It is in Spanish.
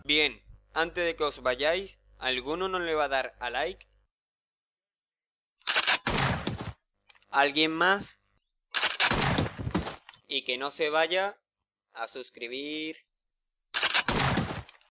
Bien, antes de que os vayáis, ¿alguno no le va a dar a like? ¿Alguien más? Y que no se vaya a suscribir.